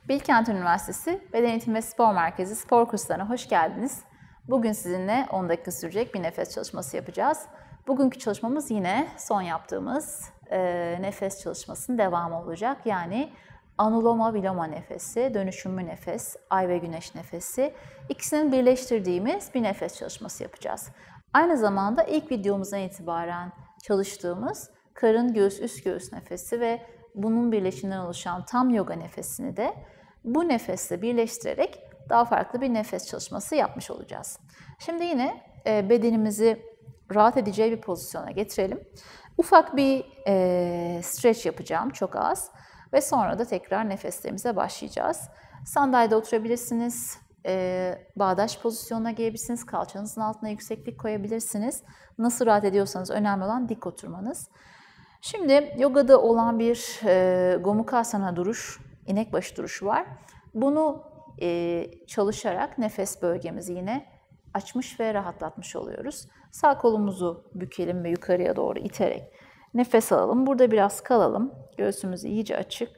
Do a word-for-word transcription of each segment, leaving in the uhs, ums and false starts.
Bilkent Üniversitesi Beden Eğitimi ve Spor Merkezi spor kurslarına hoş geldiniz. Bugün sizinle on dakika sürecek bir nefes çalışması yapacağız. Bugünkü çalışmamız yine son yaptığımız e, nefes çalışmasının devamı olacak. Yani anuloma viloma nefesi, dönüşümlü nefes, ay ve güneş nefesi. İkisini birleştirdiğimiz bir nefes çalışması yapacağız. Aynı zamanda ilk videomuzdan itibaren çalıştığımız karın göğüs üst göğüs nefesi ve bunun birleşiminden oluşan tam yoga nefesini de bu nefesle birleştirerek daha farklı bir nefes çalışması yapmış olacağız. Şimdi yine bedenimizi rahat edeceği bir pozisyona getirelim. Ufak bir e, stretch yapacağım, çok az. Ve sonra da tekrar nefeslerimize başlayacağız. Sandalyede oturabilirsiniz, e, bağdaş pozisyonuna gelebilirsiniz, kalçanızın altına yükseklik koyabilirsiniz. Nasıl rahat ediyorsanız önemli olan dik oturmanız. Şimdi yogada olan bir e, Gomukhasana duruş, inek başı duruşu var. Bunu e, çalışarak nefes bölgemizi yine açmış ve rahatlatmış oluyoruz. Sağ kolumuzu bükelim ve yukarıya doğru iterek nefes alalım. Burada biraz kalalım. Göğsümüz iyice açık.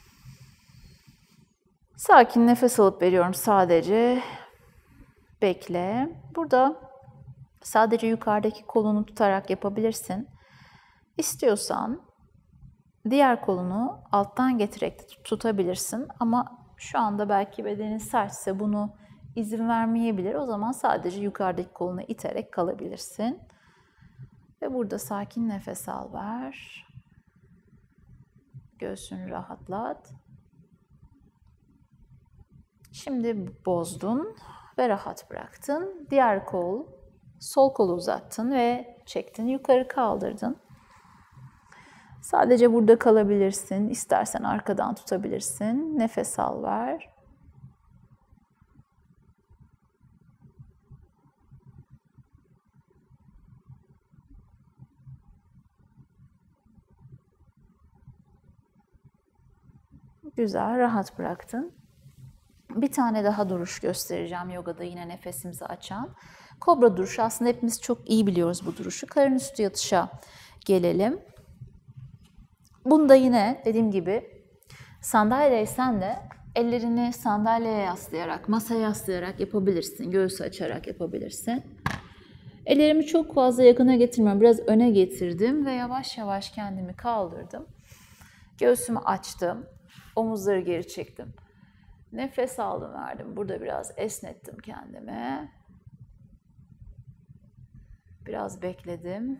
Sakin nefes alıp veriyorum sadece. Bekle. Burada sadece yukarıdaki kolunu tutarak yapabilirsin. İstiyorsan diğer kolunu alttan getirerek tutabilirsin. Ama şu anda belki bedenin sertse bunu izin vermeyebilir. O zaman sadece yukarıdaki kolunu iterek kalabilirsin. Ve burada sakin nefes al ver. Göğsünü rahatlat. Şimdi bozdun ve rahat bıraktın. Diğer kol, sol kolu uzattın ve çektin, yukarı kaldırdın. Sadece burada kalabilirsin. İstersen arkadan tutabilirsin. Nefes al ver. Güzel, rahat bıraktın. Bir tane daha duruş göstereceğim yogada yine nefesimizi açan. Kobra duruşu, aslında hepimiz çok iyi biliyoruz bu duruşu. Karın üstü yatışa gelelim. Bunda yine dediğim gibi sandalyedeysen de ellerini sandalyeye yaslayarak, masaya yaslayarak yapabilirsin. Göğsü açarak yapabilirsin. Ellerimi çok fazla yakına getirmiyorum. Biraz öne getirdim ve yavaş yavaş kendimi kaldırdım. Göğsümü açtım. Omuzları geri çektim. Nefes aldım, verdim. Burada biraz esnettim kendimi. Biraz bekledim.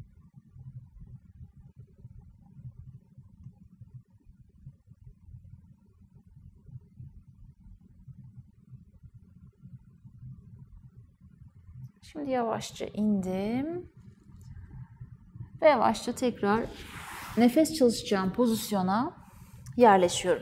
Şimdi yavaşça indim. Ve yavaşça tekrar nefes çalışacağım pozisyona yerleşiyorum.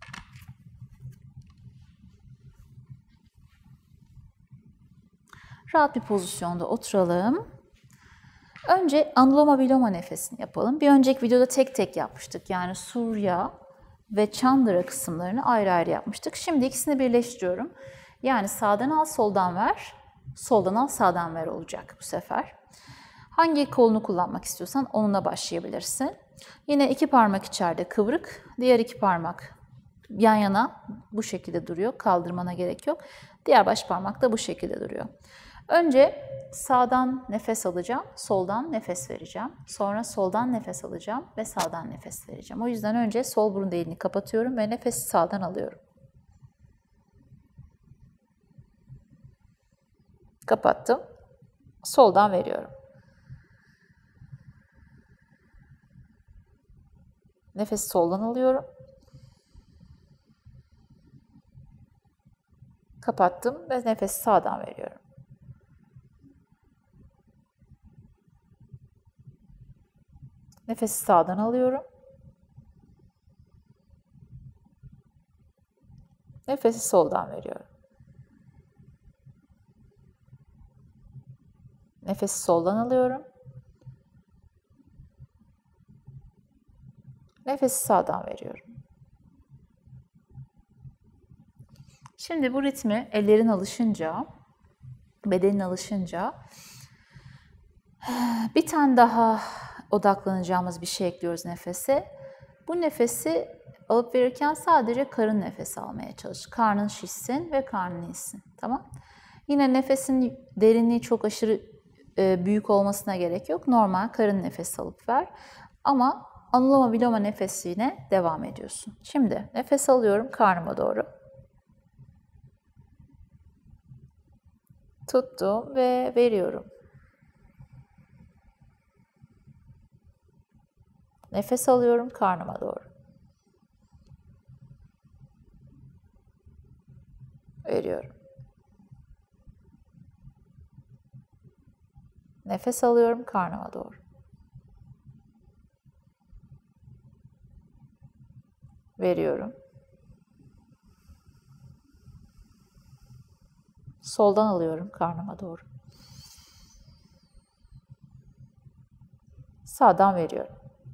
Rahat bir pozisyonda oturalım. Önce anuloma viloma nefesini yapalım. Bir önceki videoda tek tek yapmıştık. Yani Surya ve Chandra kısımlarını ayrı ayrı yapmıştık. Şimdi ikisini birleştiriyorum. Yani sağdan al, soldan ver. Soldan al, sağdan ver olacak bu sefer. Hangi kolunu kullanmak istiyorsan onunla başlayabilirsin. Yine iki parmak içeride kıvrık, diğer iki parmak yan yana bu şekilde duruyor. Kaldırmana gerek yok. Diğer baş parmak da bu şekilde duruyor. Önce sağdan nefes alacağım, soldan nefes vereceğim. Sonra soldan nefes alacağım ve sağdan nefes vereceğim. O yüzden önce sol burun deliğini kapatıyorum ve nefesi sağdan alıyorum. Kapattım. Soldan veriyorum. Nefesi soldan alıyorum. Kapattım ve nefesi sağdan veriyorum. Nefesi sağdan alıyorum. Nefesi soldan veriyorum. Nefesi soldan alıyorum. Nefesi sağdan veriyorum. Şimdi bu ritmi ellerin alışınca, bedenin alışınca bir tane daha odaklanacağımız bir şey ekliyoruz nefese. Bu nefesi Alıp verirken sadece karın nefes almaya çalış. Karnın şişsin ve karnın insin. Tamam. Yine nefesin derinliği çok aşırı e, büyük olmasına gerek yok. Normal karın nefes alıp ver. Ama anuloma viloma nefesiyle devam ediyorsun. Şimdi nefes alıyorum karnıma doğru. Tuttum ve veriyorum. Nefes alıyorum karnıma doğru. Veriyorum. Nefes alıyorum karnıma doğru. Veriyorum. Soldan alıyorum karnıma doğru. Sağdan veriyorum.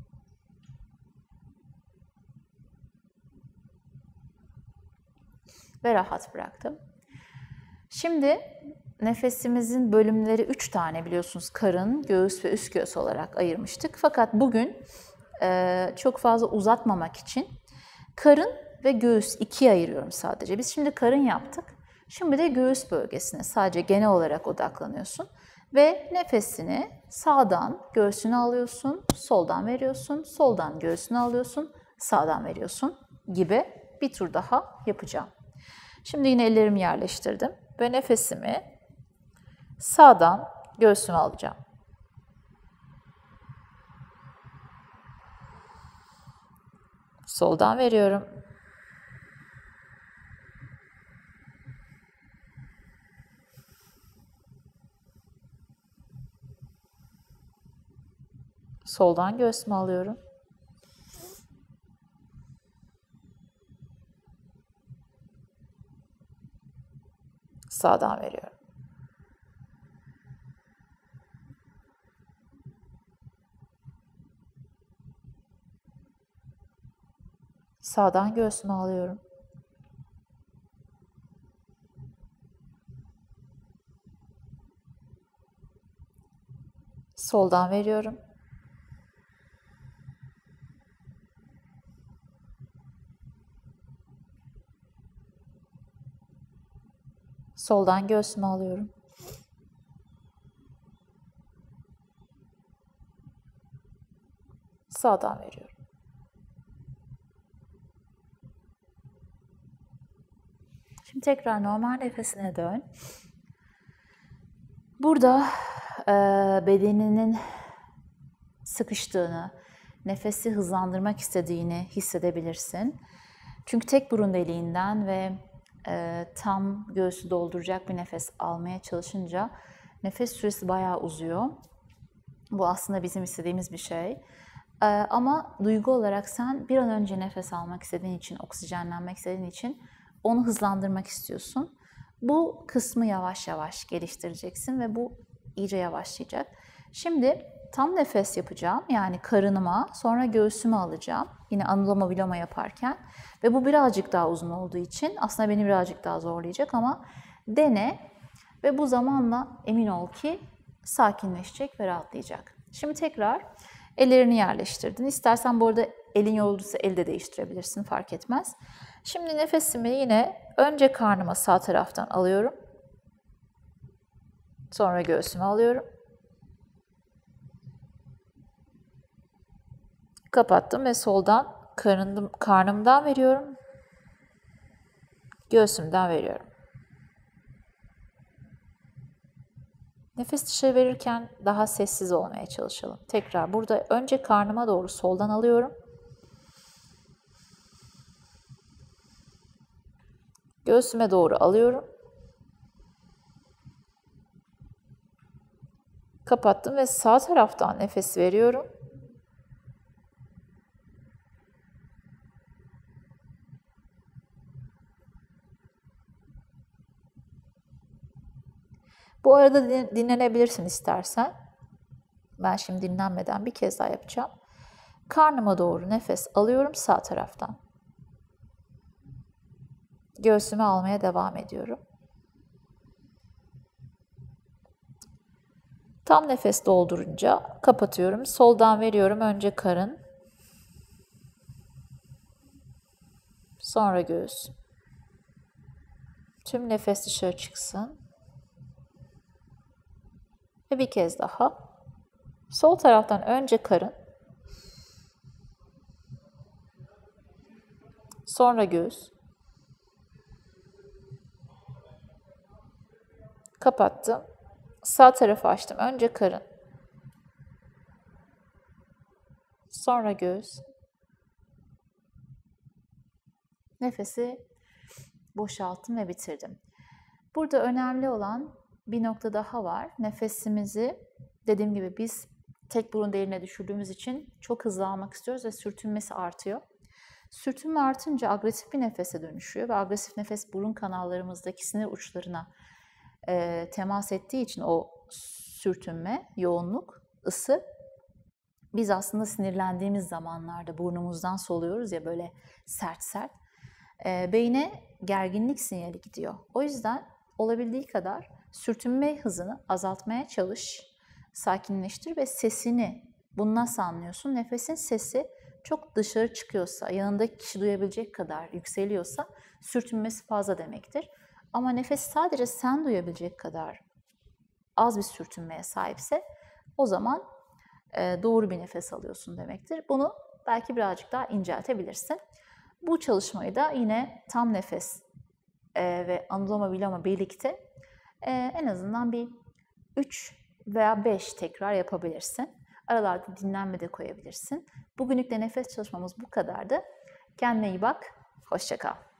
Ve rahat bıraktım. Şimdi nefesimizin bölümleri üç tane biliyorsunuz. Karın, göğüs ve üst göğüs olarak ayırmıştık. Fakat bugün e, çok fazla uzatmamak için karın ve göğüs ikiye ayırıyorum sadece. Biz şimdi karın yaptık. Şimdi de göğüs bölgesine sadece genel olarak odaklanıyorsun. Ve nefesini sağdan göğsüne alıyorsun, soldan veriyorsun, soldan göğsüne alıyorsun, sağdan veriyorsun gibi bir tur daha yapacağım. Şimdi yine ellerimi yerleştirdim ve nefesimi sağdan göğsüme alacağım. Soldan veriyorum. Soldan göğsüme alıyorum. Sağdan veriyorum. Sağdan göğsüme alıyorum. Soldan veriyorum. Soldan göğsüme alıyorum. Sağdan veriyorum. Şimdi tekrar normal nefesine dön. Burada e, bedeninin sıkıştığını, nefesi hızlandırmak istediğini hissedebilirsin. Çünkü tek burun deliğinden ve e, tam göğsü dolduracak bir nefes almaya çalışınca nefes süresi bayağı uzuyor. Bu aslında bizim istediğimiz bir şey. E, ama duygu olarak sen bir an önce nefes almak istediğin için, oksijenlenmek istediğin için onu hızlandırmak istiyorsun. Bu kısmı yavaş yavaş geliştireceksin ve bu iyice yavaşlayacak. Şimdi tam nefes yapacağım. Yani karınıma, sonra göğsüme alacağım. Yine anuloma viloma yaparken. Ve bu birazcık daha uzun olduğu için aslında beni birazcık daha zorlayacak ama dene ve bu zamanla emin ol ki sakinleşecek ve rahatlayacak. Şimdi tekrar ellerini yerleştirdin. İstersen bu arada elin yorulduysa eli de değiştirebilirsin, fark etmez. Şimdi nefesimi yine önce karnıma sağ taraftan alıyorum. Sonra göğsüme alıyorum. Kapattım ve soldan karnım, karnımdan veriyorum. Göğsümden veriyorum. Nefes dışarı verirken daha sessiz olmaya çalışalım. Tekrar burada önce karnıma doğru soldan alıyorum. Göğsüme doğru alıyorum. Kapattım ve sağ taraftan nefes veriyorum. Bu arada dinlenebilirsin istersen. Ben şimdi dinlenmeden bir kez daha yapacağım. Karnıma doğru nefes alıyorum sağ taraftan. Göğsüme almaya devam ediyorum. Tam nefes doldurunca kapatıyorum. Soldan veriyorum. Önce karın. Sonra göğüs. Tüm nefes dışarı çıksın. Ve bir kez daha. Sol taraftan önce karın. Sonra göğüs. Kapattım. Sağ tarafı açtım. Önce karın. Sonra göğüs. Nefesi boşalttım ve bitirdim. Burada önemli olan bir nokta daha var. Nefesimizi dediğim gibi biz tek burun deliğine düşürdüğümüz için çok hızlı almak istiyoruz ve sürtünmesi artıyor. Sürtünme artınca agresif bir nefese dönüşüyor ve agresif nefes burun kanallarımızdaki sinir uçlarına e, temas ettiği için o sürtünme, yoğunluk, ısı biz aslında sinirlendiğimiz zamanlarda burnumuzdan soluyoruz ya böyle sert sert. E, beyne gerginlik sinyali gidiyor. O yüzden olabildiği kadar sürtünme hızını azaltmaya çalış, sakinleştir ve sesini, bunu nasıl anlıyorsun? Nefesin sesi çok dışarı çıkıyorsa, yanındaki kişi duyabilecek kadar yükseliyorsa sürtünmesi fazla demektir. Ama nefes sadece sen duyabilecek kadar az bir sürtünmeye sahipse o zaman e, doğru bir nefes alıyorsun demektir. Bunu belki birazcık daha inceltebilirsin. Bu çalışmayı da yine tam nefes e, ve anuloma viloma birlikte e, en azından bir üç veya beş tekrar yapabilirsin. Aralarda dinlenme de koyabilirsin. Bugünlük de nefes çalışmamız bu kadardı. Kendine iyi bak, hoşça kal.